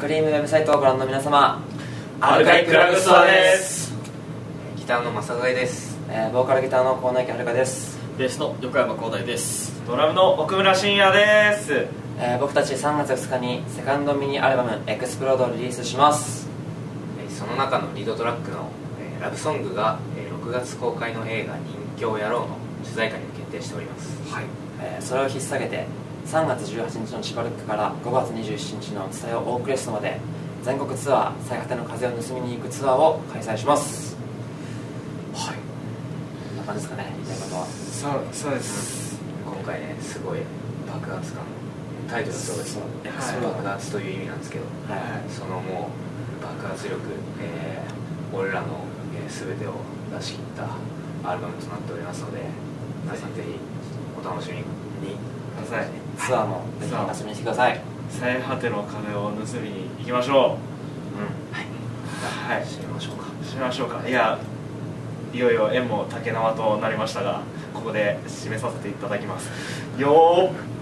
クリームウェブサイトをご覧の皆様、 アルカイクラブストアです。 ギターの正添です。 ボーカルギターの河内家はるかです。 ベースの横山光大です。 ドラムの奥村真也です。 僕たち3月2日にセカンドミニアルバムエクスプロードをリリースします。 その中のリードトラックのラブソングが6月公開の映画人形野郎の主題歌に決定しております。 はい。それを引っ提げて3月18日の千葉ルックから5月27日の蔦屋オークレストまで全国ツアー最果ての風を盗みに行くツアーを開催します。はい、こんな感じですかね、言いたいことは。 そうです。 今回ね、すごい爆発感、タイトルはそうです、爆発という意味なんですけど、そのもう爆発力、俺らの、全てを出し切ったアルバムとなっておりますので、皆さんぜひお楽しみにください。 ツアーもぜひ遊びに来てください。 最果ての風を盗みに行きましょう。はい、しましょうか。 いや、いよいよ縁も竹縄となりましたが、ここで締めさせていただきますよー。